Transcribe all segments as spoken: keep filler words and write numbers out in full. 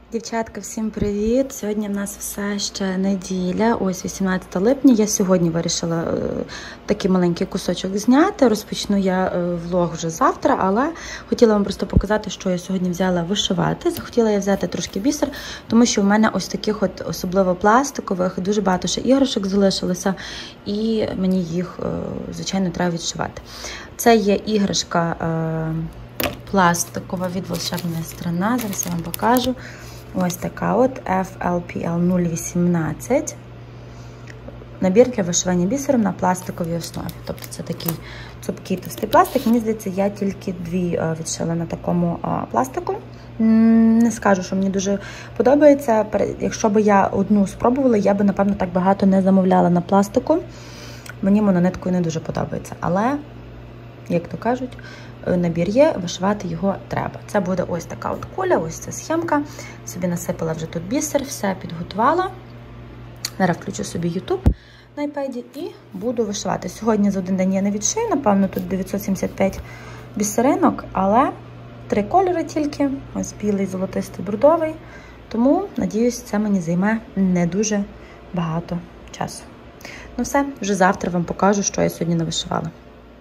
Дівчатка, всім привіт! Сьогодні в нас все ще неділя, ось вісімнадцяте липня. Я сьогодні вирішила е, такий маленький кусочок зняти. Розпочну я е, влог вже завтра, але хотіла вам просто показати, що я сьогодні взяла вишивати. Захотіла я взяти трошки бісер, тому що в мене ось таких от особливо пластикових, дуже багато ще іграшок залишилося, і мені їх, е, звичайно, треба відшивати. Це є іграшка е, пластикова від Волшебна Страна, зараз я вам покажу. Ось така от еф ел пі ел нуль вісімнадцять. Набір для вишивання бісером на пластиковій основі. Тобто це такий цупкий товстий пластик. Мені здається, я тільки дві відшила на такому пластику. Не скажу, що мені дуже подобається. Якщо б я одну спробувала, я б, напевно, так багато не замовляла на пластику. Мені мононеткою не дуже подобається. Але, як то кажуть, набір є, вишивати його треба. Це буде ось така от куля, ось ця схемка. Собі насипала вже тут бісер, все підготувала. Зараз включу собі ютуб на айпеді і буду вишивати. Сьогодні за один день я не відшию, напевно, тут дев'ятсот сімдесят п'ять бісеринок, але три кольори тільки. Ось білий, золотистий, брудовий. Тому, надіюсь, це мені займе не дуже багато часу. Ну все, вже завтра вам покажу, що я сьогодні навишивала.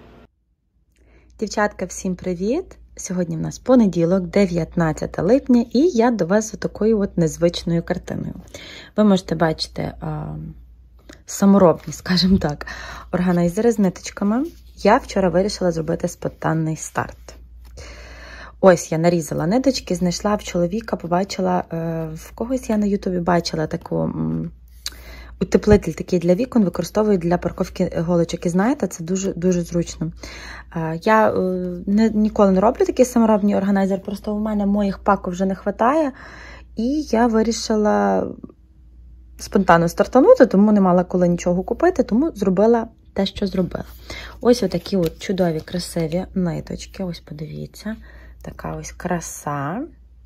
Дівчатка, всім привіт! Сьогодні в нас понеділок, дев'ятнадцяте липня, і я до вас з такою от незвичною картиною. Ви можете бачити а, саморобні, скажімо так, органайзери з ниточками. Я вчора вирішила зробити спонтанний старт. Ось я нарізала ниточки, знайшла в чоловіка, побачила, в когось я на ютубі бачила таку... Утеплитель такий для вікон використовують для парковки голочок. І знаєте, це дуже, дуже зручно. Я не, ніколи не роблю такий саморобний органайзер, просто у мене моїх паків вже не вистачає. І я вирішила спонтанно стартанути, тому не мала коли нічого купити, тому зробила те, що зробила. Ось отакі от чудові, красиві ниточки. Ось подивіться. Така ось краса.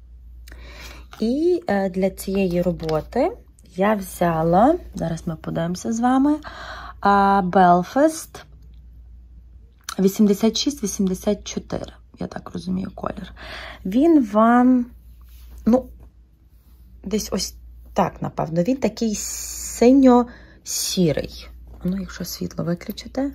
І для цієї роботи я взяла, зараз ми подивимося з вами, Belfast вісімдесят шість вісімдесят чотири, я так розумію, колір. Він вам, ну, десь ось так, напевно, він такий синьо-сірий. Ну, якщо світло виключите.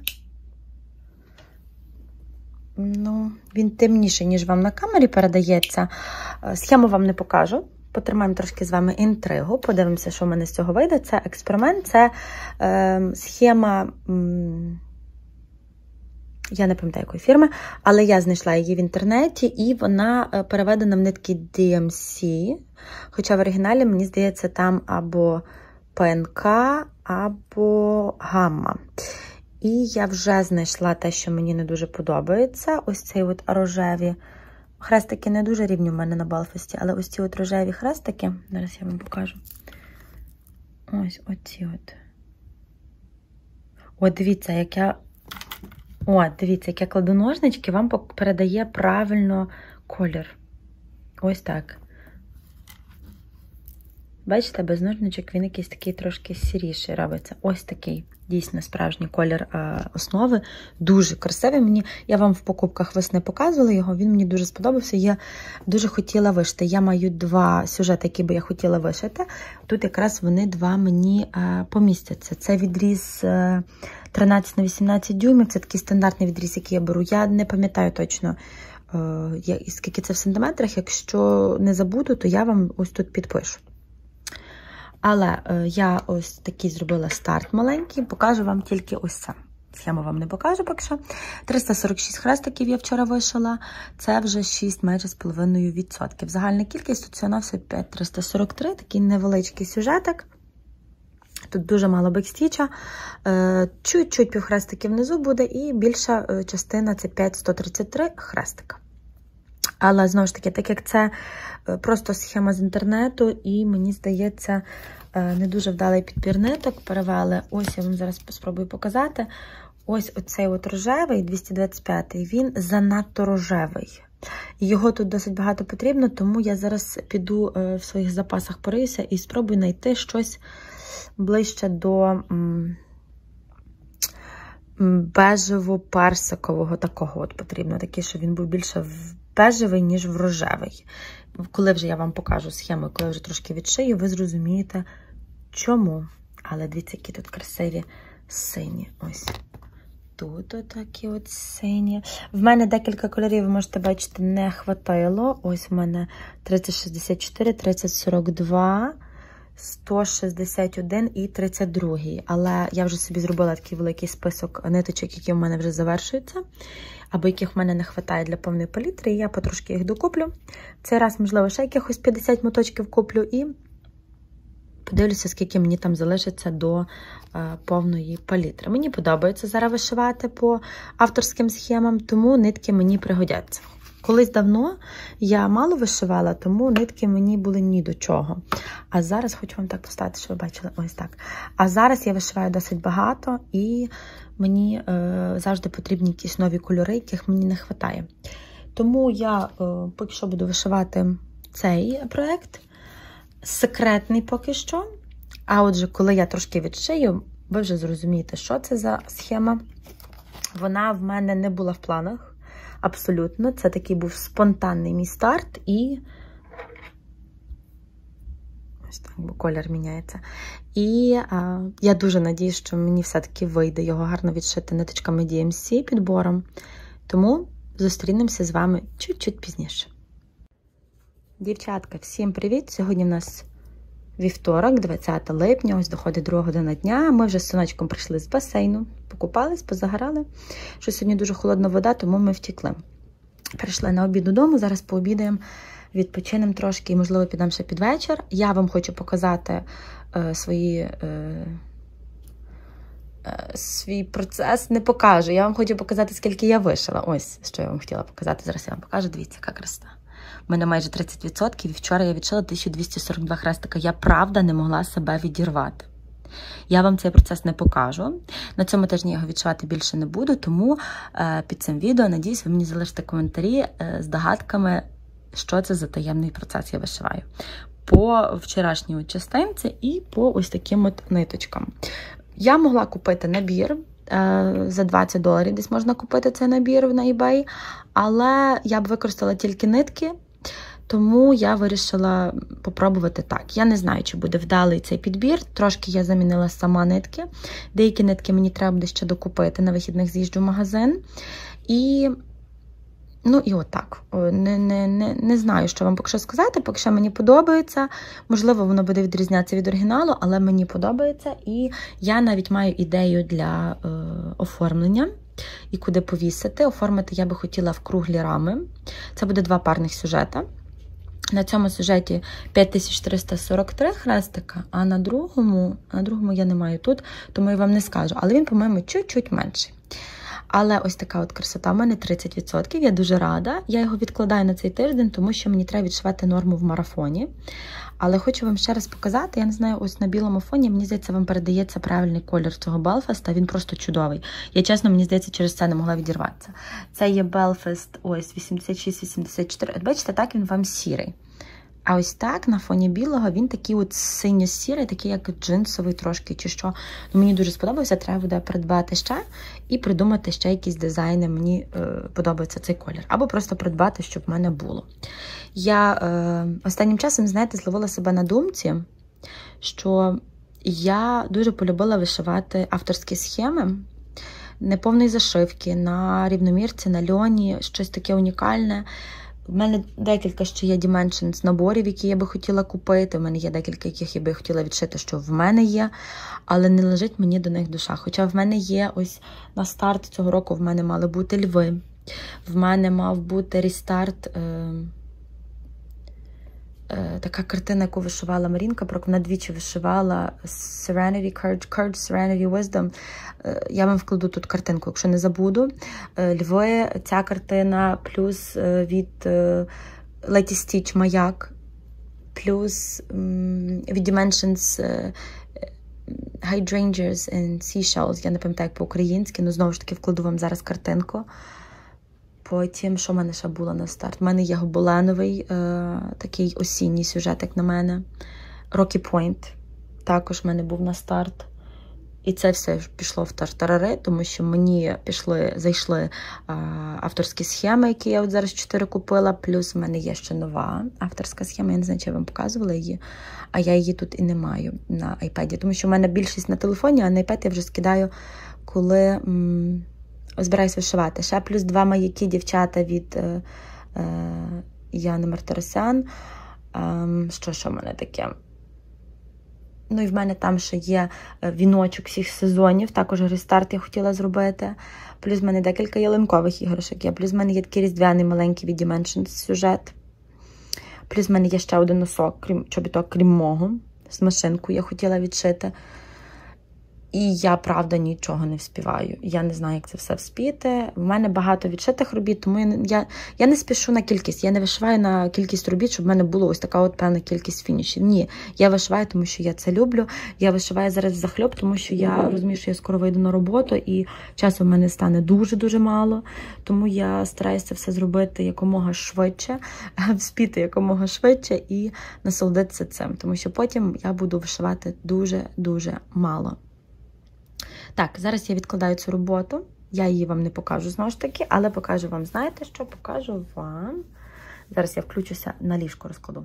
Ну, він темніший, ніж вам на камері передається. Схему вам не покажу. Потримаємо трошки з вами інтригу, подивимося, що в мене з цього вийде. Це експеримент, це е, схема, м, я не пам'ятаю якої фірми, але я знайшла її в інтернеті, і вона переведена в нитки ді ем сі, хоча в оригіналі, мені здається, там або пе ен ка, або гамма. І я вже знайшла те, що мені не дуже подобається, ось цей от рожеві. Хрестики не дуже рівні в мене на Белфасті, але ось ці от рожеві хрестики, зараз я вам покажу. Ось оці от. От дивіться, як я, о, дивіться, як я кладу ножнички, вам передає правильно колір. Ось так. Бачите, без ножничок він якийсь такий трошки сіріший робиться. Ось такий, дійсно, справжній колір е, основи. Дуже красивий. Мені, я вам в покупках весни показувала його, він мені дуже сподобався. Я дуже хотіла вишити. Я маю два сюжети, які би я хотіла вишити. Тут якраз вони два мені е, помістяться. Це відріз е, тринадцять на вісімнадцять дюймів, це такий стандартний відріз, який я беру. Я не пам'ятаю точно, е, скільки це в сантиметрах. Якщо не забуду, то я вам ось тут підпишу. Але е, я ось такий зробила старт маленький, покажу вам тільки ось це. Схему вам не покажу поки що. триста сорок шість хрестиків я вчора вишила, це вже шість майже з половиною відсотків. Загальна кількість тут всього на все п'ять триста сорок три, такий невеличкий сюжетик. Тут дуже мало бекстіча, е, чуть-чуть півхрестиків внизу буде, і більша частина це п'ять сто тридцять три хрестика. Але, знову ж таки, так як це просто схема з інтернету, і, мені здається, не дуже вдалий підбір ниток перевели. Ось я вам зараз спробую показати. Ось оцей от рожевий, двісті двадцять п'ятий, він занадто рожевий. Його тут досить багато потрібно, тому я зараз піду в своїх запасах пориюся і спробую знайти щось ближче до бежево-персикового такого от потрібно. Такий, щоб він був більше в бежевий, ніж в рожевий. Коли вже я вам покажу схему, коли вже трошки відшию, ви зрозумієте, чому. Але дивіться, які тут красиві сині. Ось. Тут отакі от сині. В мене декілька кольорів, ви можете бачити, не хватило. Ось в мене тридцять шістдесят чотири, тридцять сорок два, сто шістдесят один і тридцять два. Але я вже собі зробила такий великий список ниточок, які в мене вже завершуються, або яких в мене не вистачає для повної палітри, і я потрошки їх докуплю. В цей раз, можливо, ще якихось п'ятдесят моточків куплю і подивлюся, скільки мені там залишиться до е, повної палітри. Мені подобається зараз вишивати по авторським схемам, тому нитки мені пригодяться. Колись давно я мало вишивала, тому нитки мені були ні до чого. А зараз, хочу вам так поставити, щоб ви бачили, ось так. А зараз я вишиваю досить багато, і мені е, завжди потрібні якісь нові кольори, яких мені не вистачає. Тому я е, поки що буду вишивати цей проєкт. Секретний поки що. А отже, коли я трошки відшию, ви вже зрозумієте, що це за схема. Вона в мене не була в планах. Абсолютно. Це такий був спонтанний мій старт. І ось так, бо колір міняється. І а, я дуже надіюсь, що мені все-таки вийде його гарно відшити ниточками ді ем сі підбором. Тому зустрінемося з вами чуть-чуть пізніше. Дівчатка, всім привіт! Сьогодні в нас вівторок, двадцяте липня, ось доходить друга година дня. Ми вже з синочком прийшли з басейну, покупались, позагорали. Що сьогодні дуже холодна вода, тому ми втекли. Прийшли на обід додому, зараз пообідаємо, відпочинемо трошки і, можливо, підемо ще під вечір. Я вам хочу показати е, свої... Е, свій процес не покажу. Я вам хочу показати, скільки я вишила. Ось, що я вам хотіла показати. Зараз я вам покажу. Дивіться, яка красота. У мене майже тридцять відсотків, і вчора я відшила тисячу двісті сорок два хрестика. Я, правда, не могла себе відірвати. Я вам цей процес не покажу. На цьому тижні я його відшивати більше не буду, тому е, під цим відео, надіюсь, ви мені залишите коментарі е, з догадками, що це за таємний процес я вишиваю. По вчорашній частинці і по ось таким от ниточкам. Я могла купити набір, е, за двадцять доларів десь можна купити цей набір на eBay, але я б використала тільки нитки, тому я вирішила попробувати так. Я не знаю, чи буде вдалий цей підбір, трошки я замінила сама нитки, деякі нитки мені треба буде ще докупити, на вихідних з'їжджу в магазин. І, ну і отак. Не, не, не, не знаю, що вам поки що сказати, поки що мені подобається. Можливо, воно буде відрізнятися від оригіналу, але мені подобається. І я навіть маю ідею для е, оформлення і куди повісити. Оформити я би хотіла в круглі рами. Це буде два парних сюжета. На цьому сюжеті п'ять тисяч триста сорок три хрестика, а на другому, на другому я не маю тут, тому я вам не скажу. Але він, по-моєму, чуть-чуть менший. Але ось така от красота, у мене тридцять відсотків, я дуже рада. Я його відкладаю на цей тиждень, тому що мені треба відшивати норму в марафоні. Але хочу вам ще раз показати, я не знаю, ось на білому фоні, мені здається, вам передається правильний колір цього Belfast, він просто чудовий. Я, чесно, мені здається, через це не могла відірватися. Це є Belfast, ось, вісімдесят шість вісімдесят чотири. От бачите, так він вам сірий. А ось так, на фоні білого, він такий от синьо-сірий, такий як джинсовий трошки, чи що. Ну, мені дуже сподобався, треба буде придбати ще і придумати ще якісь дизайни. Мені е, подобається цей колір. Або просто придбати, щоб в мене було. Я е, останнім часом, знаєте, зловила себе на думці, що я дуже полюбила вишивати авторські схеми, неповної зашивки, на рівномірці, на льоні, щось таке унікальне. У мене декілька ще є Dimensions наборів, які я би хотіла купити. У мене є декілька, яких я би хотіла відшити, що в мене є, але не лежить мені до них душа. Хоча в мене є ось на старт цього року в мене мали бути льви. В мене мав бути рестарт, е, е, така картина, яку вишивала Марінка, про вона двічі вишивала Serenity, Courage, Courage, Serenity, Wisdom. Е, я вам вкладу тут картинку, якщо не забуду. Е, льви, ця картина, плюс е, від е, Lady Stitch Маяк, плюс е, від Dimensions е, Hydrangeas and Seashells, я не пам'ятаю, як по-українськи, але знову ж таки вкладу вам зараз картинку. Потім, що в мене ще було на старт? У мене є гобеленовий, е, такий осінній сюжет, як на мене. Rocky Point також в мене був на старт. І це все пішло в тартарари, тому що мені пішли, зайшли а, авторські схеми, які я от зараз чотири купила, плюс в мене є ще нова авторська схема, я не знаю, чи я вам показувала її, а я її тут і не маю на айпеді, тому що в мене більшість на телефоні, а на айпед я вже скидаю, коли м, збираюсь вишивати. Ще плюс два маяки дівчата від е, е, Яни Мартиросян. Е, що ще в мене таке? Ну і в мене там ще є віночок всіх сезонів, також рестарт я хотіла зробити. Плюс в мене декілька ялинкових іграшок є. Плюс в мене є такий різдвяний маленький від Dimensions сюжет. Плюс в мене є ще один носок, крім, чобіток, крім мого, з машинкою я хотіла відшити. І я, правда, нічого не вспіваю. Я не знаю, як це все вспіти. В мене багато відшитих робіт, тому я, я, я не спішу на кількість. Я не вишиваю на кількість робіт, щоб в мене було ось така от певна кількість фінішів. Ні, я вишиваю, тому що я це люблю. Я вишиваю зараз захльоп, тому що я розумію, що я скоро вийду на роботу, і часу в мене стане дуже-дуже мало. Тому я стараюся все зробити якомога швидше, вспіти якомога швидше і насолодитися цим. Тому що потім я буду вишивати дуже-дуже мало. Так, зараз я відкладаю цю роботу. Я її вам не покажу, знову ж таки, але покажу вам, знаєте що? Покажу вам. Зараз я включуся, на ліжко розкладу.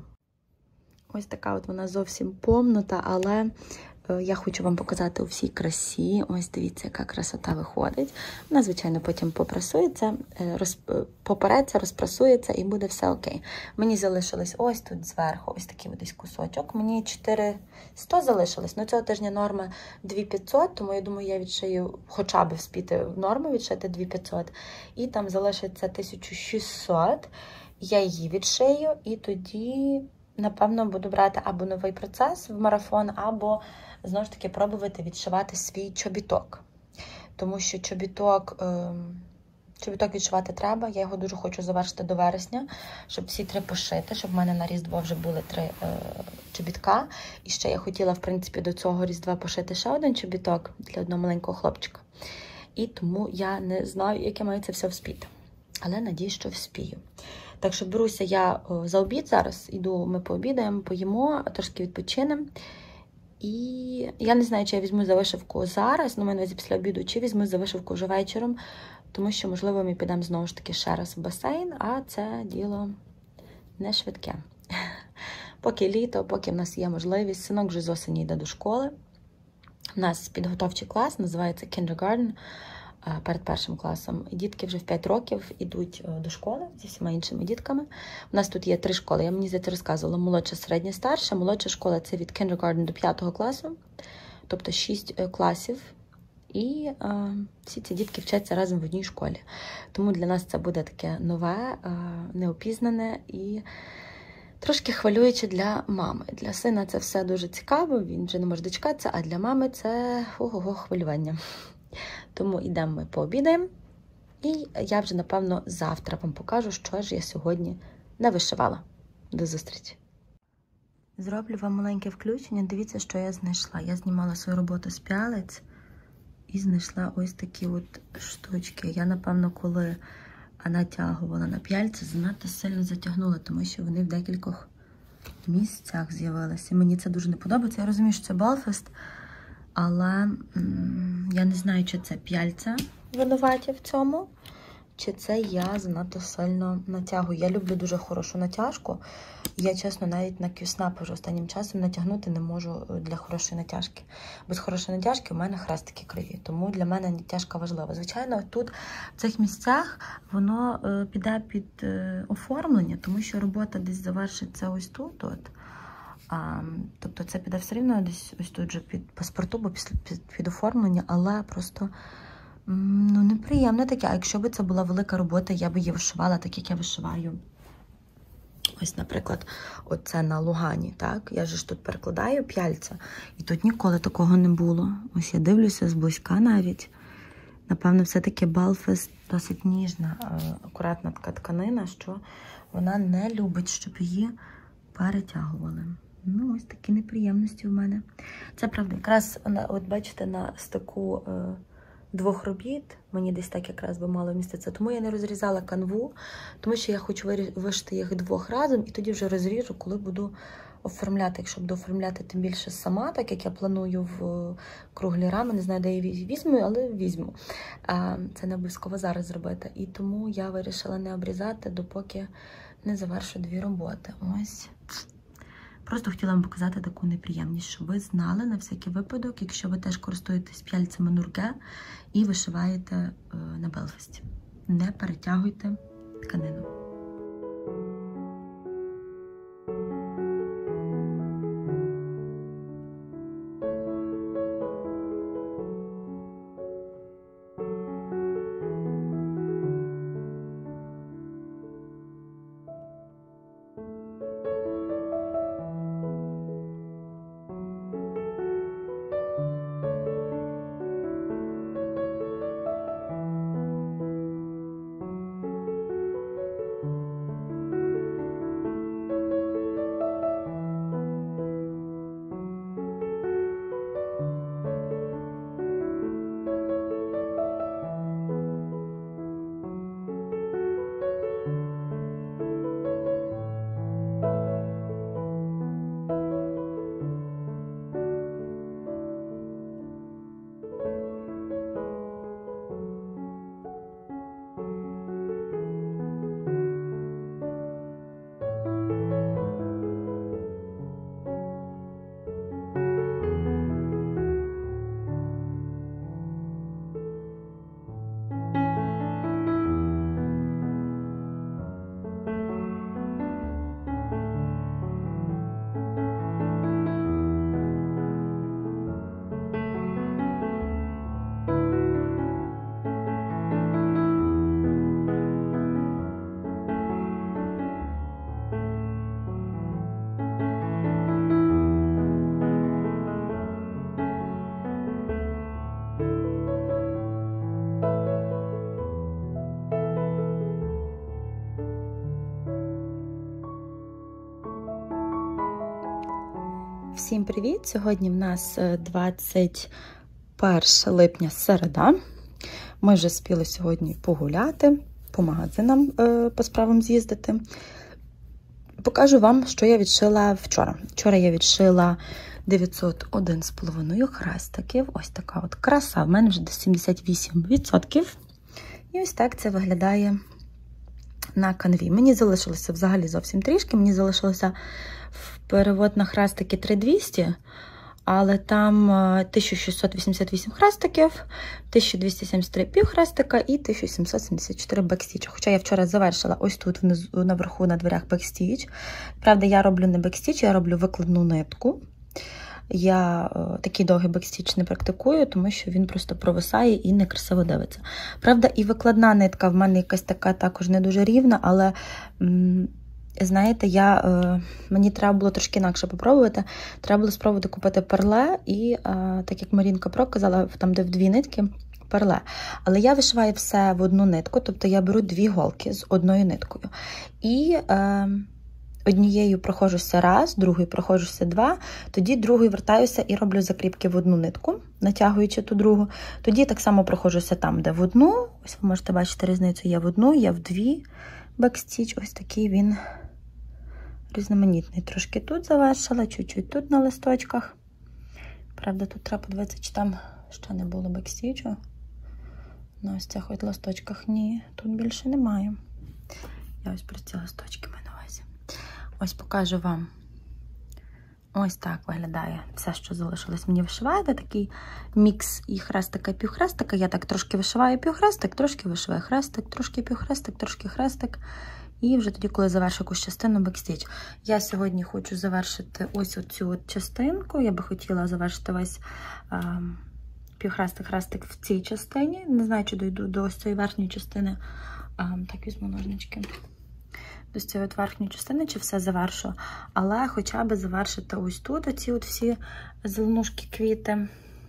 Ось така от вона зовсім помнута, але я хочу вам показати у всій красі. Ось дивіться, яка красота виходить. Вона, звичайно, потім попрасується, роз... попереться, розпрасується і буде все окей. Мені залишилось ось тут зверху, ось такий ось кусочок. Мені чотириста залишилось, але цього тижня норма дві тисячі п'ятсот, тому я думаю, я відшию, хоча б вспіти в норму відшити дві тисячі п'ятсот. І там залишиться тисяча шістсот. Я її відшию і тоді, напевно, буду брати або новий процес в марафон, або, знову ж таки, пробувати відшивати свій чобіток. Тому що чобіток, е, чобіток відшивати треба, я його дуже хочу завершити до вересня, щоб всі три пошити, щоб в мене на Різдво вже були три е, чобітка. І ще я хотіла, в принципі, до цього Різдва пошити ще один чобіток для одного маленького хлопчика. І тому я не знаю, як я маю це все вспіти. Але надіюсь, що вспію. Так що беруся я за обід зараз, іду, ми пообідаємо, поїмо, трошки відпочинемо. І я не знаю, чи я візьму за вишивку зараз, ну, мене після обіду, чи візьму за вишивку вже вечором, тому що, можливо, ми підемо знову ж таки ще раз в басейн, а це діло не швидке. Поки літо, поки в нас є можливість, синок вже з осені йде до школи. У нас підготовчий клас, називається Kindergarten, перед першим класом. Дітки вже в п'ять років йдуть до школи зі всіма іншими дітками. У нас тут є три школи. Я мені здається розказувала. Молодша, середня, старша. Молодша школа – це від Kindergarten до п'ятого класу. Тобто шість класів. І е, всі ці дітки вчаться разом в одній школі. Тому для нас це буде таке нове, е, неопізнане і трошки хвилююче для мами. Для сина це все дуже цікаво, він вже не може дочекатися, а для мами це ого-го хвилювання. Тому йдемо ми пообідаємо, і я вже, напевно, завтра вам покажу, що ж я сьогодні не вишивала. До зустрічі! Зроблю вам маленьке включення. Дивіться, що я знайшла. Я знімала свою роботу з п'ялиць і знайшла ось такі от штучки. Я, напевно, коли натягувала на п'яльці, занадто сильно затягнула, тому що вони в декількох місцях з'явилися. Мені це дуже не подобається. Я розумію, що це Балфест, але м я не знаю, чи це п'яльця винуваті в цьому, чи це я занадто сильно натягую. Я люблю дуже хорошу натяжку. Я, чесно, навіть на Q-Snap вже останнім часом натягнути не можу для хорошої натяжки. Без хорошої натяжки у мене хрестики криві, тому для мене натяжка важлива. Звичайно, тут, в цих місцях, воно е, піде під е, оформлення, тому що робота десь завершиться ось тут. От. А, тобто це піде все рівно десь ось тут же під паспорту, бо під, під, під оформлення, але просто ну, неприємне таке. А якщо б це була велика робота, я б її вишивала так, як я вишиваю. Ось, наприклад, оце на Лугані, так? Я ж тут перекладаю п'яльця, і тут ніколи такого не було. Ось я дивлюся зблизька навіть. Напевно, все-таки Балфест досить ніжна, акуратна така тканина, що вона не любить, щоб її перетягували. Ну, ось такі неприємності в мене. Це правда. Якраз, от бачите, на стику двох робіт, мені десь так якраз би мало міститися. Тому я не розрізала канву, тому що я хочу вишити їх двох разом, і тоді вже розріжу, коли буду оформляти. Якщо буду оформляти тим більше сама, так як я планую в круглі рами, не знаю, де я її візьму, але візьму. Це не обов'язково зараз зробити. І тому я вирішила не обрізати, допоки не завершу дві роботи. Ось. Просто хотіла вам показати таку неприємність, щоб ви знали на всякий випадок, якщо ви теж користуєтесь п'яльцями Нурге і вишиваєте на Белфасті. Не перетягуйте тканину. Всім привіт! Сьогодні в нас двадцять перше липня, середа. Ми вже спіли сьогодні погуляти, по магазинам по справам з'їздити. Покажу вам, що я відшила вчора. Вчора я відшила дев'ятсот один з половиною хрестиків. Ось така от краса. В мене вже десь сімдесят вісім відсотків. І ось так це виглядає на канві. Мені залишилося взагалі зовсім трішки. Мені залишилося перевод на хрестики три тисячі двісті, але там тисяча шістсот вісімдесят вісім хрестиків, тисяча двісті сімдесят три півхрестика і тисяча сімсот сімдесят чотири бекстіча. Хоча я вчора завершила ось тут внизу, наверху на дверях бекстіч. Правда, я роблю не бекстіч, я роблю викладну нитку. Я е, такий довгий бекстіч не практикую, тому що він просто провисає і некрасиво дивиться. Правда, і викладна нитка в мене якась така також не дуже рівна, але м, знаєте, я, е, мені треба було трошки інакше попробувати. Треба було спробувати купити перле і, е, так як Марінка Про казала, там де в дві нитки, перле. Але я вишиваю все в одну нитку, тобто я беру дві голки з одною ниткою. І е, однією проходжуся раз, другою проходжуся два, тоді другою вертаюся і роблю закріпки в одну нитку, натягуючи ту другу. Тоді так само проходжуся там, де в одну. Ось ви можете бачити різницю, є в одну, є в дві бекстіч. Ось такий він різноманітний. Трошки тут завершила, чуть-чуть тут на листочках. Правда, тут треба подивитися, чи там ще не було бекстічу. На ось цих от листочках ні, тут більше немає. Я ось про ці листочки маю на увазі. Ось покажу вам. Ось так виглядає все, що залишилось мені вишивати. Такий мікс і хрестика, і півхрестика. Я так трошки вишиваю півхрестик, трошки вишиваю хрестик, трошки півхрестик, трошки хрестик. І вже тоді, коли завершу якусь частину, бекстіч. Я сьогодні хочу завершити ось оцю от частинку. Я би хотіла завершити весь а, півхрестик-хрестик в цій частині. Не знаю, чи дойду до ось цієї верхньої частини. А, так, візьму ножнички. До цієї от верхньої частини, чи все завершу. Але хоча б завершити ось тут оці от всі зеленушки, квіти.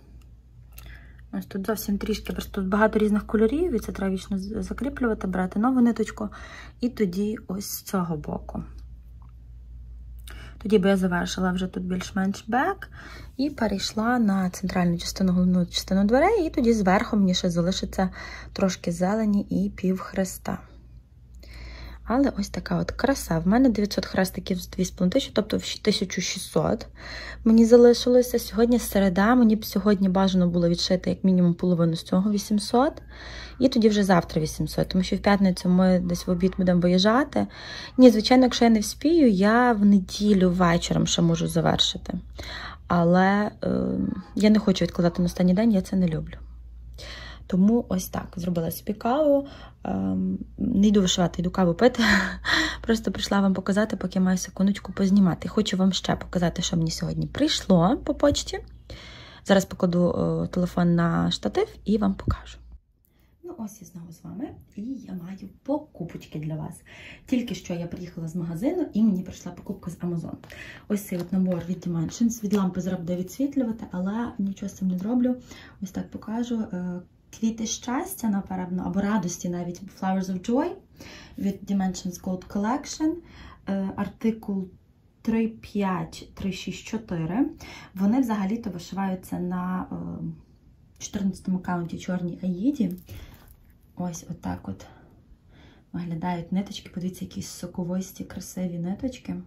Ось тут зовсім трішки, просто тут багато різних кольорів, і це треба вічно закріплювати, брати нову ниточку. І тоді ось з цього боку. Тоді би я завершила вже тут більш-менш бек і перейшла на центральну частину, головну частину дверей, і тоді зверху мені ще залишиться трошки зелені і пів хреста. Але ось така от краса. В мене дев'ятсот хрестиків з дві з половиною тисячі, тобто тисяча шістсот мені залишилося. Сьогодні середа, мені б сьогодні бажано було відшити як мінімум половину з цього вісімсот. І тоді вже завтра вісімсот, тому що в п'ятницю ми десь в обід будемо виїжджати. Ні, звичайно, якщо я не вспію, я в неділю вечором ще можу завершити. Але е, я не хочу відкладати на останній день, я це не люблю. Тому ось так, зробила собі каву, ем, не йду вишивати, йду каву пити. Просто прийшла вам показати, поки маю секундочку познімати. Хочу вам ще показати, що мені сьогодні прийшло по почті. Зараз покладу е, телефон на штатив і вам покажу. Ну ось я знову з вами, і я маю покупочки для вас. Тільки що я приїхала з магазину, і мені прийшла покупка з Amazon. Ось цей от набор від Dimensions. Від лампи зараз буде відсвітлювати, але нічого з цим не зроблю. Ось так покажу. Квіти щастя, напевно, або радості навіть, Flowers of Joy від Dimensions Gold Collection. Артикул три п'ять три шість чотири. Вони взагалі-то вишиваються на чотирнадцятому каунті чорній аїді. Ось отак от виглядають ниточки. Подивіться, які соковисті, красиві ниточки.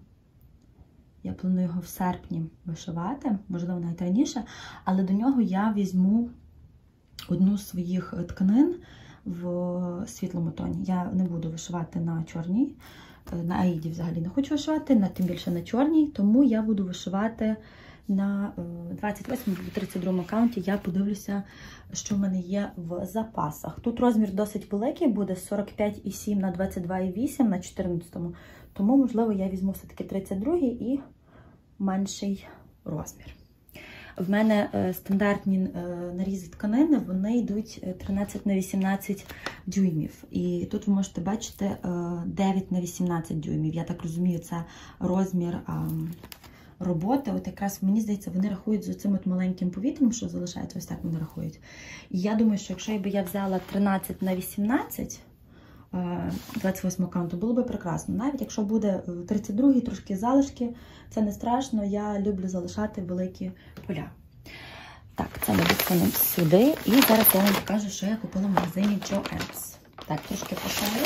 Я планую його в серпні вишивати, можливо, навіть раніше, але до нього я візьму одну з своїх тканин в світлому тоні. Я не буду вишивати на чорній, на аїді взагалі не хочу вишивати, на, тим більше на чорній, тому я буду вишивати на двадцять восьмому або тридцять другому аккаунті. Я подивлюся, що в мене є в запасах. Тут розмір досить великий, буде сорок п'ять і сім на двадцять два і вісім на чотирнадцятому, тому, можливо, я візьму все-таки тридцять другий і менший розмір. В мене е, стандартні е, нарізи тканини, вони йдуть тринадцять на вісімнадцять дюймів. І тут ви можете бачити е, дев'ять на вісімнадцять дюймів. Я так розумію, це розмір е, роботи. От якраз, мені здається, вони рахують з цим от маленьким повітрям, що залишається, ось так вони рахують. І я думаю, що якщо я взяла тринадцять на вісімнадцять, двадцять восьмого аккаунту, було би прекрасно. Навіть якщо буде тридцять другий, трошки залишки, це не страшно, я люблю залишати великі поля. Так, це ми відсунемо сюди. І зараз я вам покажу, що я купила в магазині Joann's. Так, трошки пошарю.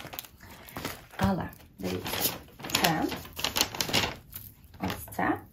Але, дивіться, це, ось це.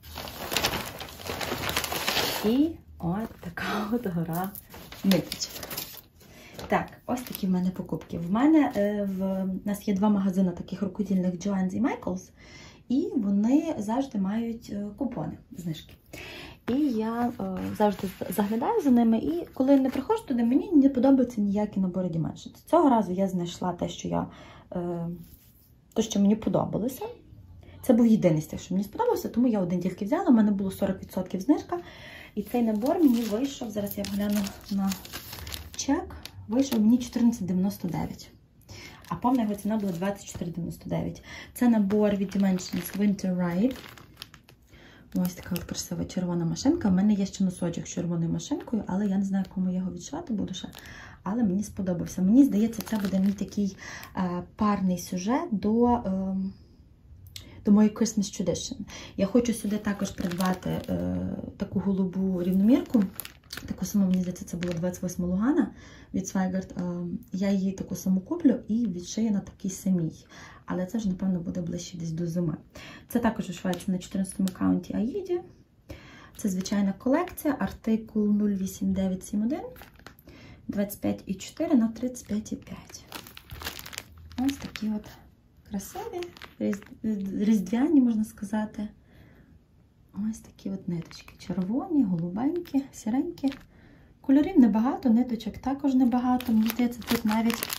І от така от гора ниточок. Так, ось такі в мене покупки. В мене е, в, в нас є два магазини таких рукодільних, Joann's і Michaels, і вони завжди мають е, купони, знижки. І я е, завжди заглядаю за ними, і коли не приходжу туди, мені не подобаються ніякі набори Dimensions. Цього разу я знайшла те, що я, е, те, що мені подобалося. Це був єдиний з тих, що мені сподобався, тому я один тільки взяла, у мене було сорок відсотків знижка. І цей набор мені вийшов, зараз я гляну на чек, вийшов мені чотирнадцять дев'яносто дев'ять. А повна його ціна була двадцять чотири дев'яносто дев'ять. Це набор від Dimensions Winter Ride. Ось така от красива червона машинка. У мене є ще носочок з червоною машинкою, але я не знаю, кому я його відшивати буду ще. Але мені сподобався. Мені здається, це буде мій такий е, парний сюжет до, е, до моєї Christmas Tradition. Я хочу сюди також придбати е, таку голубу рівномірку. Таку саму, мені здається, це було двадцять восьма Лугана від Swigert. Я її таку саму куплю і відшию на такий самій. Але це ж, напевно, буде ближче десь до зими. Це також вишивається на чотирнадцятому аккаунті Аїді. Це звичайна колекція, артикул нуль вісім дев'ять сім один, двадцять п'ять і чотири на тридцять п'ять і п'ять. Ось такі от красиві, різдвяні, можна сказати. Ось такі от ниточки. Червоні, голубенькі, сіренькі. Кольорів небагато, ниточок також небагато. Мені здається, тут навіть,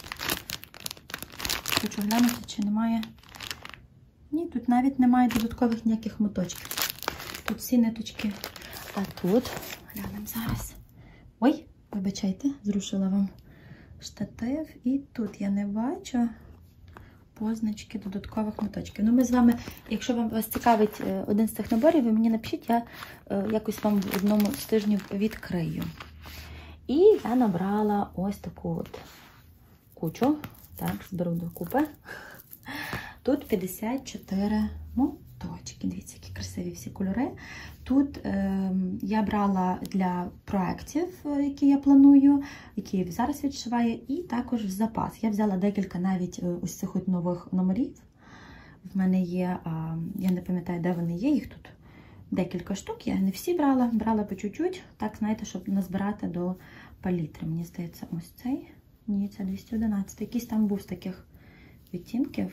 хочу глянути, чи немає. Ні, тут навіть немає додаткових ніяких моточків. Тут всі ниточки. А тут, глянемо зараз. Ой, вибачайте, зрушила вам штатив. І тут я не бачу позначки додаткових моточків. Ну, ми з вами, якщо вам вас цікавить один з цих наборів, ви мені напишіть, я якось вам в одному з тижнів відкрию. І я набрала ось таку от кучу. Так, зберу докупи. Тут п'ятдесят чотири листочки. Дивіться, які красиві всі кольори. Тут е, я брала для проєктів, які я планую, які зараз відшиваю, і також в запас. Я взяла декілька навіть ось цих от нових номерів. В мене є, е, я не пам'ятаю, де вони є, їх тут декілька штук. Я не всі брала, брала по чуть-чуть, так, знаєте, щоб назбирати до палітри. Мені здається, ось цей. Ні, це двісті одинадцять. Якийсь там був з таких відтінків.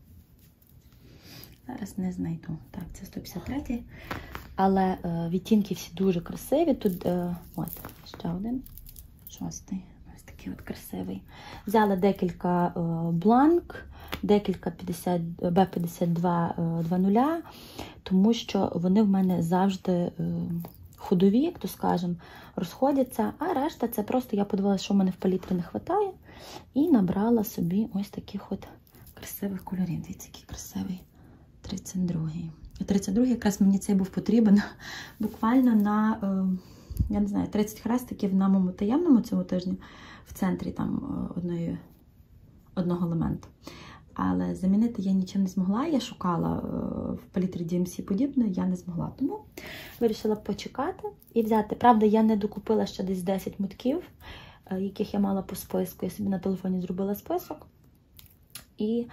Зараз не знайду. Так, це сто п'ятдесят третій. Але е, відтінки всі дуже красиві. Тут, е, от, ще один. Шостий. Ось такий от красивий. Взяла декілька е, бланк, декілька бі п'ятдесят два два нуль, тому що вони в мене завжди е, ходові, як то скажемо, розходяться. А решта це просто я подивилася, що в мене в палітрі не вистачає. І набрала собі ось таких от красивих кольорів. Дивіться, який красивий. тридцять другий. тридцять другий якраз мені цей був потрібен буквально на, я не знаю, тридцять хрестиків на моєму таємному цього тижня в центрі там одної, одного елементу. Але замінити я нічим не змогла. Я шукала в палітрі ді ем сі подібне, я не змогла. Тому вирішила почекати і взяти. Правда, я не докупила ще десь десять мотків, яких я мала по списку. Я собі на телефоні зробила список. І...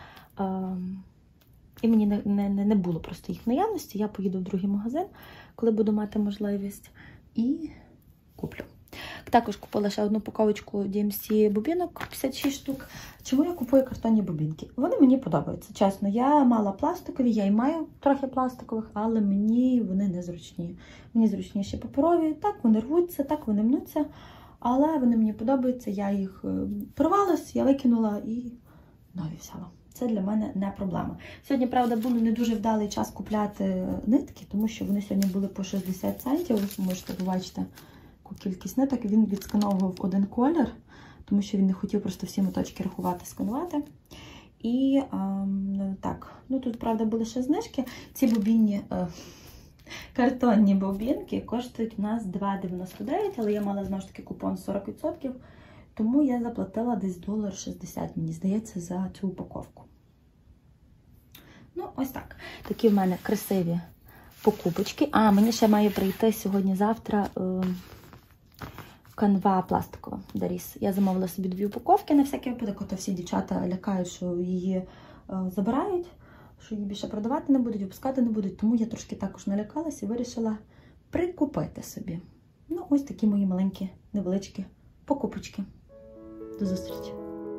І мені не, не, не було просто їх наявності. Я поїду в другий магазин, коли буду мати можливість, і куплю. Також купила ще одну упаковочку ді ем сі бобінок, п'ятдесят шість штук. Чому я купую картонні бобінки? Вони мені подобаються, чесно. Я мала пластикові, я і маю трохи пластикових, але мені вони не зручні. Мені зручніші паперові, так вони рвуться, так вони мнуться, але вони мені подобаються. Я їх порвалась, я викинула і нові взяла. Це для мене не проблема. Сьогодні, правда, був не дуже вдалий час купляти нитки, тому що вони сьогодні були по шістдесят центів. Ви можете побачити яку кількість ниток. Він відскановував один колір, тому що він не хотів просто всі моточки рахувати, сканувати. І ем, так, ну тут, правда, були ще знижки. Ці бобінні, е, картонні бобінки коштують у нас два дев'яносто дев'ять, але я мала, знову ж таки, купон сорок відсотків. Тому я заплатила десь долар шістдесят, мені здається, за цю упаковку. Ну, ось так. Такі в мене красиві покупочки. А, мені ще має прийти сьогодні-завтра е, канва пластикова Даріс. Я замовила собі дві упаковки на всякий випадок. Ото всі дівчата лякають, що її е, забирають, що її більше продавати не будуть, випускати не будуть. Тому я трошки також налякалась і вирішила прикупити собі. Ну, ось такі мої маленькі, невеличкі покупочки. До зустрічі!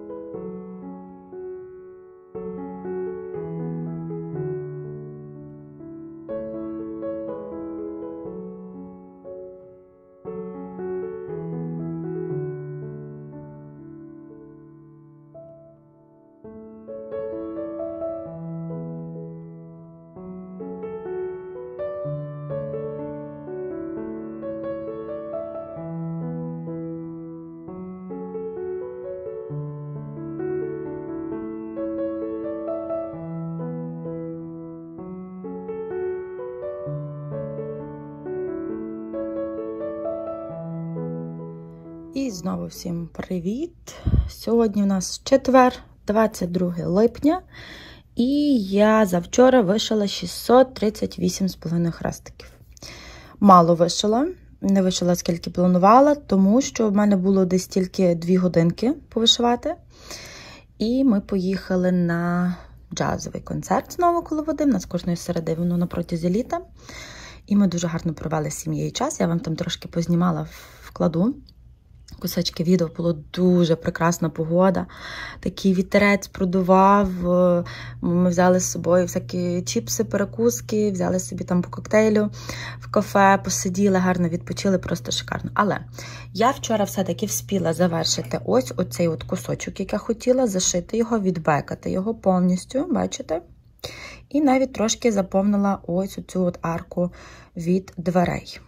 І знову всім привіт! Сьогодні у нас четвер, двадцять друге липня, і я завчора вишила шістсот тридцять вісім з половиною хрестиків. Мало вишила, не вишила скільки планувала, тому що в мене було десь тільки дві годинки повишивати. І ми поїхали на джазовий концерт знову коло води, в нас кожної середи, воно на протязі літа. І ми дуже гарно провели з сім'єю час, я вам там трошки познімала, вкладу кусочки відео, було дуже прекрасна погода. Такий вітерець продував. Ми взяли з собою всякі чіпси, перекуски, взяли собі там по коктейлю в кафе, посиділи, гарно відпочили, просто шикарно. Але я вчора все-таки вспіла завершити ось оцей от кусочок, який я хотіла, зашити його, відбекати його повністю, бачите? І навіть трошки заповнила ось оцю от арку від дверей.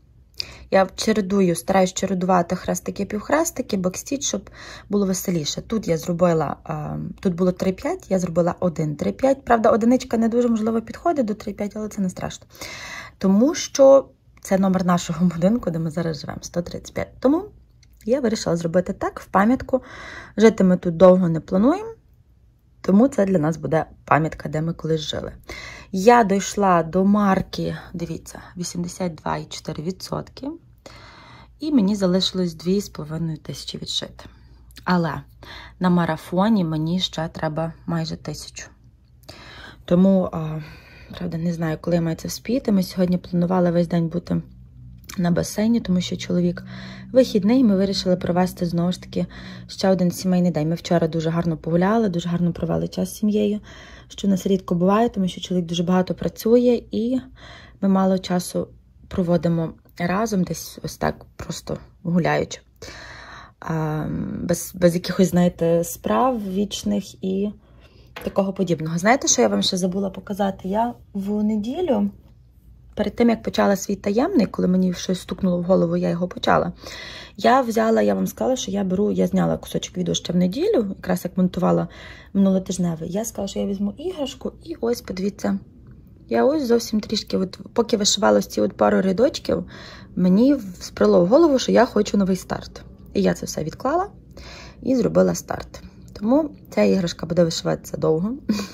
Я чередую, стараюсь чередувати хрестики, півхрестики, бекстіч, щоб було веселіше. Тут я зробила, тут було три п'ять, я зробила один три п'ять. Правда, одиничка не дуже, можливо, підходить до три п'ять, але це не страшно. Тому що це номер нашого будинку, де ми зараз живемо, сто тридцять п'ять. Тому я вирішила зробити так, в пам'ятку. Жити ми тут довго не плануємо, тому це для нас буде пам'ятка, де ми колись жили. Я дійшла до марки, дивіться, вісімдесят два цілих чотири десятих відсотка. І мені залишилось дві з половиною тисячі відшити. Але на марафоні мені ще треба майже тисячу. Тому, а, правда, не знаю, коли я маю це вспіти. Ми сьогодні планували весь день бути на басейні, тому що чоловік вихідний, ми вирішили провести, знову ж таки, ще один сімейний день. Ми вчора дуже гарно погуляли, дуже гарно провели час з сім'єю, що в нас рідко буває, тому що чоловік дуже багато працює, і ми мало часу проводимо разом, десь ось так просто гуляючи. А, без, без якихось, знаєте, справ вічних і такого подібного. Знаєте, що я вам ще забула показати? Я в неділю, перед тим, як почала свій таємний, коли мені щось стукнуло в голову, я його почала, я взяла, я вам сказала, що я беру, я зняла кусочок відео ще в неділю, якраз як монтувала минулотижневий. Я сказала, що я візьму іграшку і ось, подивіться, я ось зовсім трішки, от, поки вишивала ці от пару рядочків, мені сприло в голову, що я хочу новий старт. І я це все відклала і зробила старт. Тому ця іграшка буде вишиватися довго.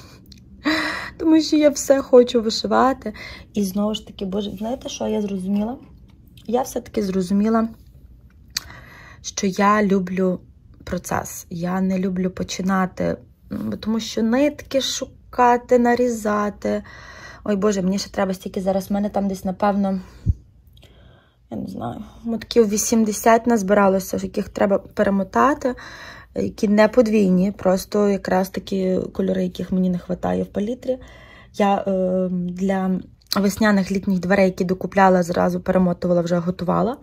Тому що я все хочу вишивати. І знову ж таки, боже, знаєте, що я зрозуміла? Я все-таки зрозуміла, що я люблю процес. Я не люблю починати, тому що нитки шукати, нарізати. Ой, боже, мені ще треба стільки зараз. В мене там десь, напевно, я не знаю, мотків вісімдесят назбиралося, яких треба перемотати, які не подвійні, просто якраз такі кольори, яких мені не вистачає в палітрі. Я е, для весняних літніх дверей, які докупляла, зразу перемотувала, вже готувала.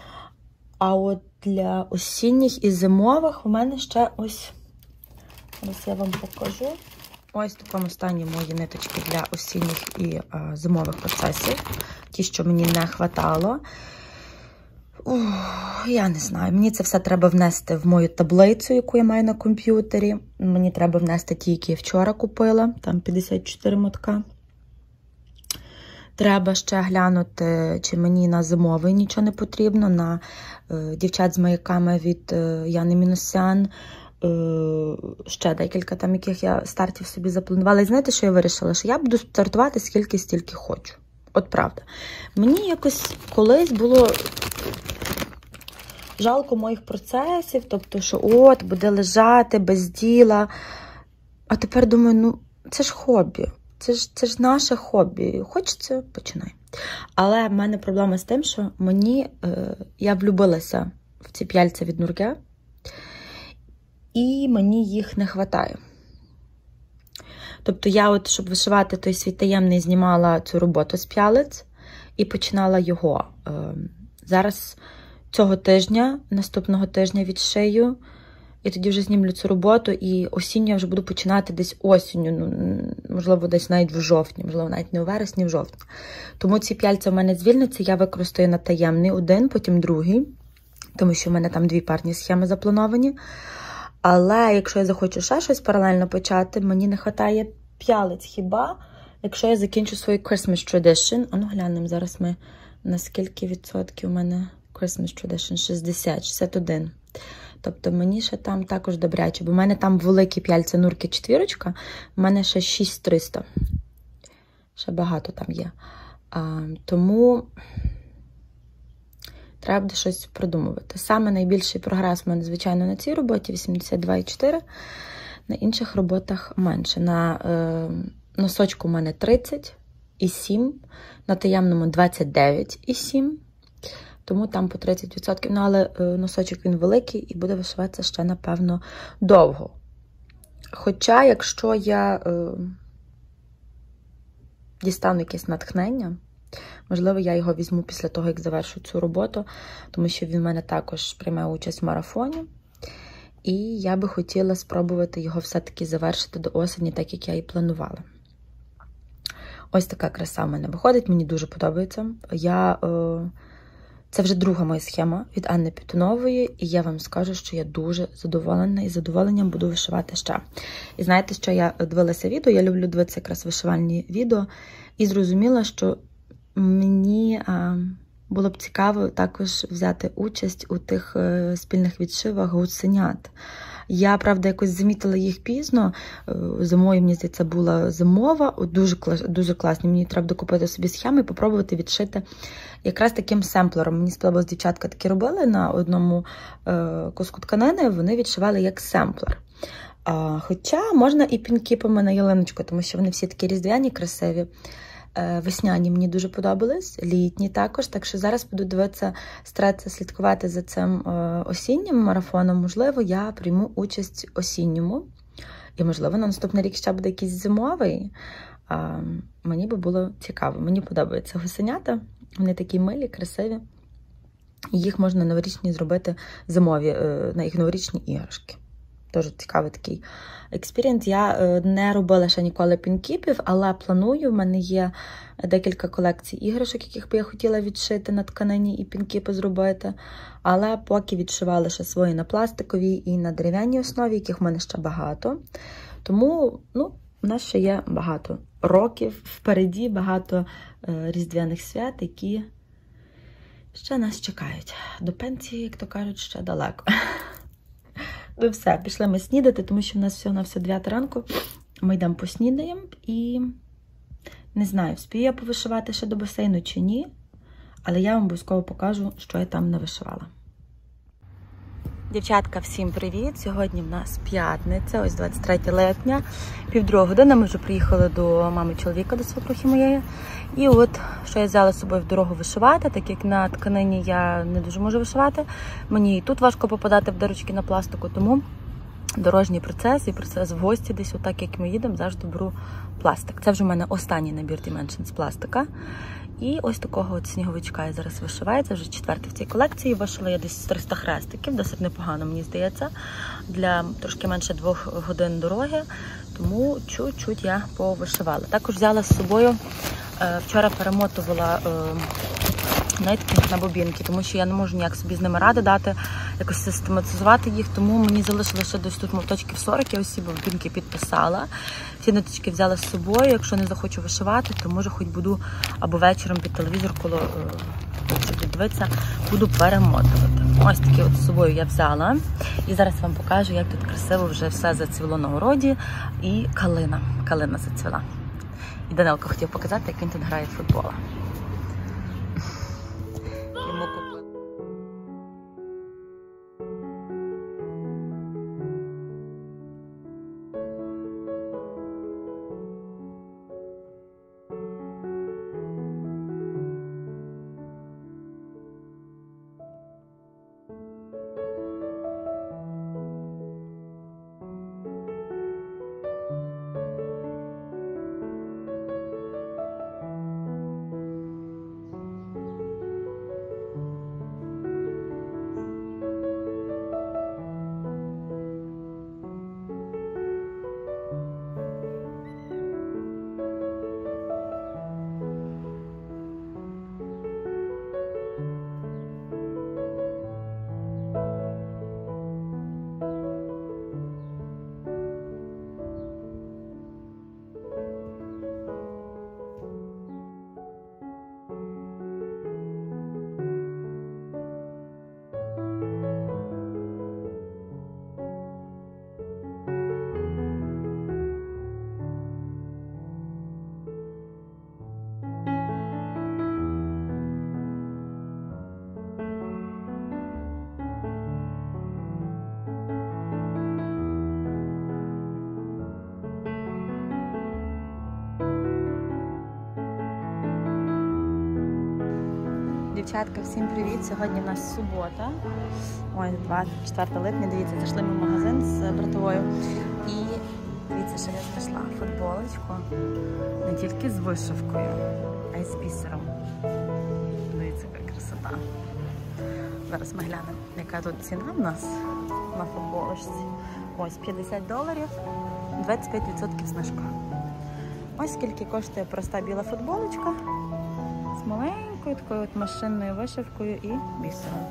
А от для осінніх і зимових у мене ще ось, зараз я вам покажу. Ось в такому стані мої ниточки для осінніх і а, зимових процесів. Ті, що мені не вистачало. Я не знаю, мені це все треба внести в мою таблицю, яку я маю на комп'ютері. Мені треба внести ті, які я вчора купила, там п'ятдесят чотири мотка. Треба ще глянути, чи мені на зимовий нічого не потрібно, на е, дівчат з маяками від е, Яни Міносян. Е, ще декілька там, яких я стартів собі запланувала. І знаєте, що я вирішила? Що я буду стартувати скільки-стільки хочу. От правда. Мені якось колись було жалко моїх процесів, тобто, що от, буде лежати без діла. А тепер думаю, ну, це ж хобі. Це ж, це ж наше хобі. Хочеться – починай. Але в мене проблема з тим, що мені, е, я влюбилася в ці п'яльця від Нурге, і мені їх не вистачає. Тобто я, от, щоб вишивати той свій таємний, знімала цю роботу з п'ялиць і починала його. Е, зараз цього тижня, наступного тижня відшию, і тоді вже знімлю цю роботу, і осінню я вже буду починати десь осінню, ну, можливо, десь навіть в жовтні, можливо, навіть не у вересні, в жовтні. Тому ці п'яльця в мене звільняться, я використаю на таємний один, потім другий, тому що в мене там дві парні схеми заплановані. Але якщо я захочу ще щось паралельно почати, мені не вистачає п'ялиць хіба, якщо я закінчу свою Christmas Tradition. А ну глянемо зараз ми, на скільки відсотків у мене Christmas Tradition? шістдесят, шістдесят один. Тобто мені ще там також добряче, бо в мене там великі п'яльця Нурки четвірочка, в мене ще шість триста. Ще багато там є. А, тому треба буде щось продумувати. Саме найбільший прогрес в мене, звичайно, на цій роботі вісімдесят два цілих чотири. На інших роботах менше. На е, носочку в мене тридцять і сім, на таємному двадцять дев'ять і сім. Тому там по тридцять відсотків. Ну, але е, носочок він великий і буде вишиватися ще, напевно, довго. Хоча, якщо я е, дістану якесь натхнення, можливо, я його візьму після того, як завершу цю роботу, тому що він в мене також приймає участь в марафоні. І я би хотіла спробувати його все-таки завершити до осені, так як я і планувала. Ось така краса в мене виходить, мені дуже подобається. Я, е, це вже друга моя схема від Анни Пітунової, і я вам скажу, що я дуже задоволена і з задоволенням буду вишивати ще. І знаєте, що я дивилася відео, я люблю дивитися якраз вишивальні відео, і зрозуміла, що мені а, було б цікаво також взяти участь у тих е, спільних відшивах гусенят. Я, правда, якось замітила їх пізно. Зимою, мені здається, була зимова. Дуже, дуже класні. Мені треба докупити собі схеми і спробувати відшити якраз таким семплером. Мені сподобалось, дівчатка такі робили на одному е, куску тканини, вони відшивали як семплер. А, хоча можна і пінкіпами на ялиночку, тому що вони всі такі різдвяні, красиві. Е, весняні мені дуже подобались, літні також. Так що зараз буду дивитися, старатися слідкувати за цим е, осіннім марафоном. Можливо, я прийму участь осінньому. І, можливо, на наступний рік ще буде якийсь зимовий. А, мені би було цікаво. Мені подобаються гусенята. Вони такі милі, красиві. Їх можна новорічні зробити зимові, на їх новорічні іграшки. Дуже цікавий такий експірієнс. Я не робила ще ніколи пінкіпів, але планую. В мене є декілька колекцій іграшок, яких би я хотіла відшити на тканині і пінкіпи зробити. Але поки відшивала ще свої на пластиковій і на дерев'яній основі, яких в мене ще багато. Тому, ну, у нас ще є багато років впереді, багато е, різдвяних свят, які ще нас чекають. До пенсії, як то кажуть, ще далеко. Ну все, пішли ми снідати, тому що в нас всього на все дев'ята ранку. Ми йдемо поснідаємо і не знаю, вспію я повишивати ще до басейну чи ні, але я вам обов'язково покажу, що я там навишивала. Дівчатка, всім привіт! Сьогодні в нас п'ятниця, ось двадцять третє липня, півдруга година. Ми вже приїхали до мами чоловіка, до свекрухи моєї. І от, що я взяла з собою в дорогу вишивати, так як на тканині я не дуже можу вишивати. Мені і тут важко попадати в дирочки на пластику, тому дорожній процес і процес в гості десь, отак як ми їдемо, завжди беру пластик. Це вже в мене останній набір Dimensions з пластика. І ось такого от сніговичка я зараз вишиваю. Це вже четвертий в цій колекції. Вишила я десь триста хрестиків, досить непогано, мені здається, для трошки менше двох годин дороги. Тому чуть-чуть я повишивала. Також взяла з собою, вчора перемотувала нитки на бобінки, тому що я не можу ніяк собі з ними ради дати, якось систематизувати їх, тому мені залишилося ще десь тут моточків сорок, я усі бобінки підписала. Ці ниточки взяла з собою, якщо не захочу вишивати, то може хоч буду або вечором під телевізор, коли буду дивитися, буду перемотувати. Ось такі от з собою я взяла. І зараз вам покажу, як тут красиво вже все зацвіло на городі. І калина, калина зацвіла. І Данилко хотів показати, як він тут грає в футбол. Йому купили. Дівчатка, всім привіт! Сьогодні в нас субота, ось двадцять четверте липня, дивіться, зайшли ми в магазин з братовою і дивіться, що я знайшла футболочку не тільки з вишивкою, а й з бісером. Дивіться, яка красота. Зараз ми глянемо, яка тут ціна в нас на футболочці. Ось п'ятдесят доларів, двадцять п'ять відсотків знижка. Ось скільки коштує проста біла футболочка з маленькою такою от машинною вишивкою і бісером.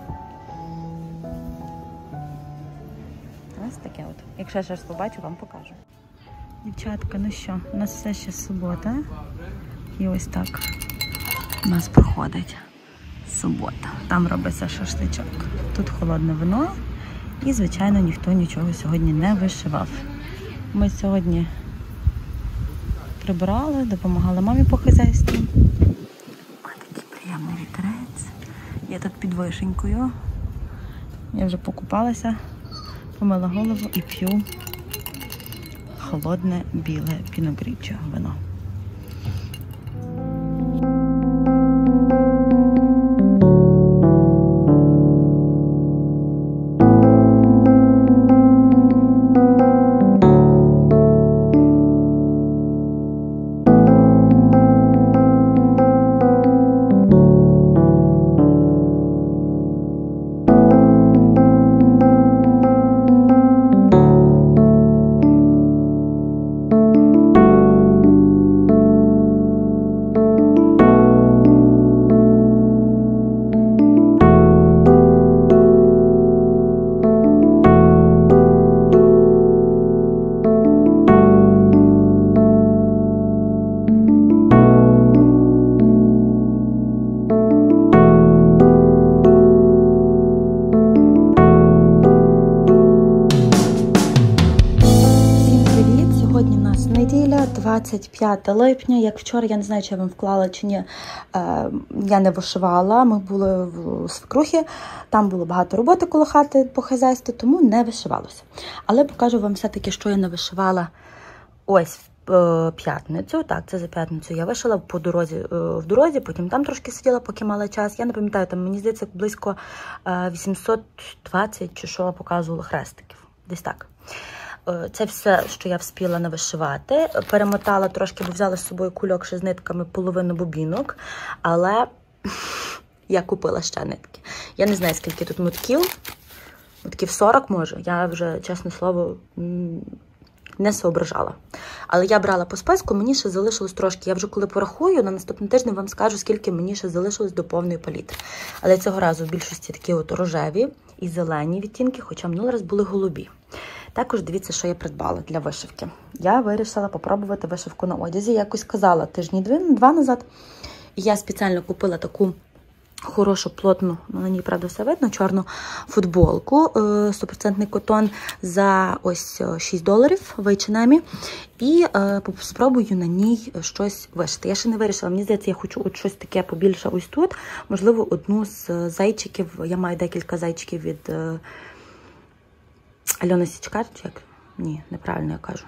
Ось таке от. Якщо я щось побачу, вам покажу. Дівчатка, ну що, у нас все ще субота. І ось так у нас проходить субота. Там робиться шашличок. Тут холодне вино І, звичайно, ніхто нічого сьогодні не вишивав. Ми сьогодні прибирали, допомагали мамі по хазяйству. Ось такий приємний вітерець. Я тут під вишенькою. Я вже покупалася, помила голову і п'ю холодне біле піногріччо вино. Неділя, двадцять п'яте липня, як вчора, я не знаю, чи я вам вклала чи ні, я не вишивала, ми були в свекрухі, там було багато роботи коло хати по хазяйству, тому не вишивалося. Але покажу вам все-таки, що я не вишивала ось в п'ятницю, так, це за п'ятницю я вишила по дорозі, в дорозі, потім там трошки сиділа, поки мала час, я не пам'ятаю, там мені здається близько вісімсот двадцять чи що показувало хрестиків, десь так. Це все, що я вспіла навишивати. Перемотала трошки, бо взяла з собою кульок ще з нитками, половину бобінок, але я купила ще нитки. Я не знаю, скільки тут мотків. Мотків сорок, може. Я вже, чесне слово, не соображала. Але я брала по списку, мені ще залишилось трошки. Я вже коли порахую, на наступний тиждень вам скажу, скільки мені ще залишилось до повної палітри. Але цього разу в більшості такі от рожеві і зелені відтінки, хоча минулий раз були голубі. Також дивіться, що я придбала для вишивки. Я вирішила попробувати вишивку на одязі. Я якось казала тижні два назад. І я спеціально купила таку хорошу, плотну, на ній, правда, все видно, чорну футболку, сто відсотків котон за ось шість доларів в ейч енд ем. І е, спробую на ній щось вишити. Я ще не вирішила, мені здається, я хочу от щось таке побільше ось тут. Можливо, одну з зайчиків, я маю декілька зайчиків від е, Альони Січкар, чи як? Ні, неправильно я кажу.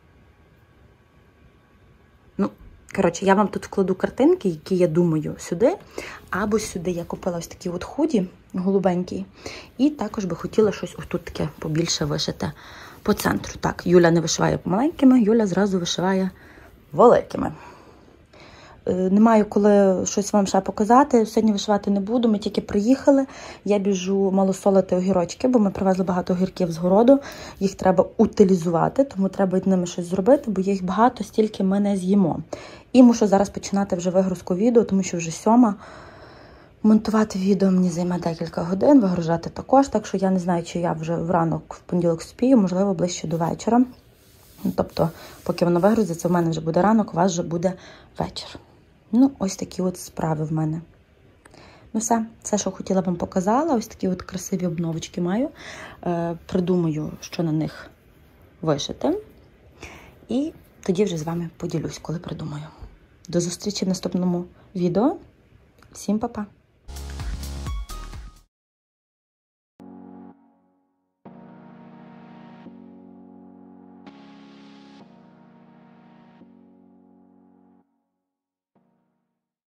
Ну, коротше, я вам тут вкладу картинки, які я думаю сюди. Або сюди я купила ось такі от худі, голубенькі. І також би хотіла щось ось тут таке побільше вишити по центру. Так, Юля не вишиває маленькими, Юля зразу вишиває великими. Не маю коли щось вам ще показати. Сьогодні вишивати не буду, ми тільки приїхали. Я біжу малосолити огірочки, бо ми привезли багато огірків з городу. Їх треба утилізувати, тому треба з ними щось зробити, бо їх багато, стільки ми не з'їмо. І мушу зараз починати вже вигрузку відео, тому що вже сьома. Монтувати відео мені займе декілька годин, вигружати також, так що я не знаю, чи я вже вранок, в понеділок спію, можливо, ближче до вечора. Тобто, поки воно вигрузиться, в мене вже буде ранок, у вас вже буде вечір. Ну, ось такі от справи в мене. Ну все, все, що хотіла вам показала. Ось такі от красиві обновочки маю. Е, придумаю, що на них вишити. І тоді вже з вами поділюсь, коли придумаю. До зустрічі в наступному відео. Всім па-па!